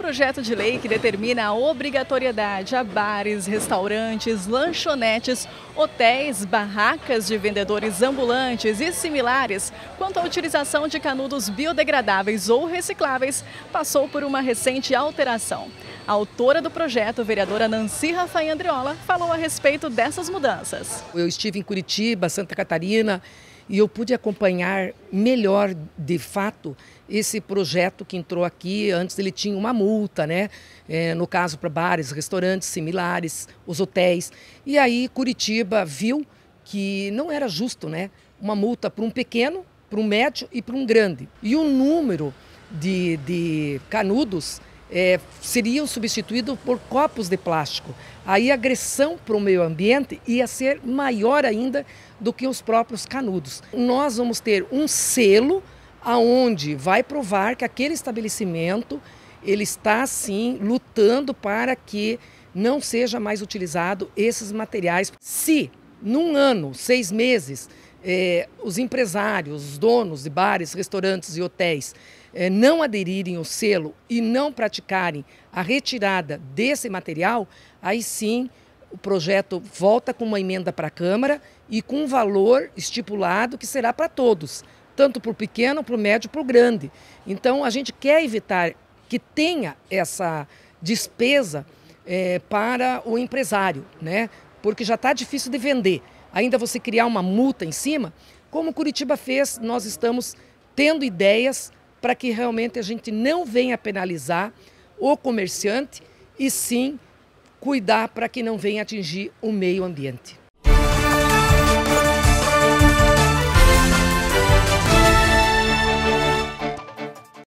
projeto de lei que determina a obrigatoriedade a bares, restaurantes, lanchonetes, hotéis, barracas de vendedores ambulantes e similares quanto à utilização de canudos biodegradáveis ou recicláveis passou por uma recente alteração. A autora do projeto, vereadora Nancy Rafael Andriola, falou a respeito dessas mudanças. Eu estive em Curitiba, Santa Catarina, e eu pude acompanhar melhor, de fato, esse projeto que entrou aqui. Antes ele tinha uma multa, né? No caso para bares, restaurantes similares, os hotéis. E aí Curitiba viu que não era justo, né? Uma multa para um pequeno, para um médio e para um grande. E o número de canudos seriam substituídos por copos de plástico. Aí a agressão para o meio ambiente ia ser maior ainda do que os próprios canudos. Nós vamos ter um selo aonde vai provar que aquele estabelecimento ele está sim lutando para que não seja mais utilizado esses materiais. Se num ano, 6 meses, os empresários, os donos de bares, restaurantes e hotéis não aderirem ao selo e não praticarem a retirada desse material, aí sim o projeto volta com uma emenda para a Câmara e com um valor estipulado que será para todos, tanto para o pequeno, para o médio, para o grande. Então a gente quer evitar que tenha essa despesa para o empresário, né? Porque já está difícil de vender. Ainda você criar uma multa em cima, como Curitiba fez, nós estamos tendo ideias para que realmente a gente não venha penalizar o comerciante e sim cuidar para que não venha atingir o meio ambiente.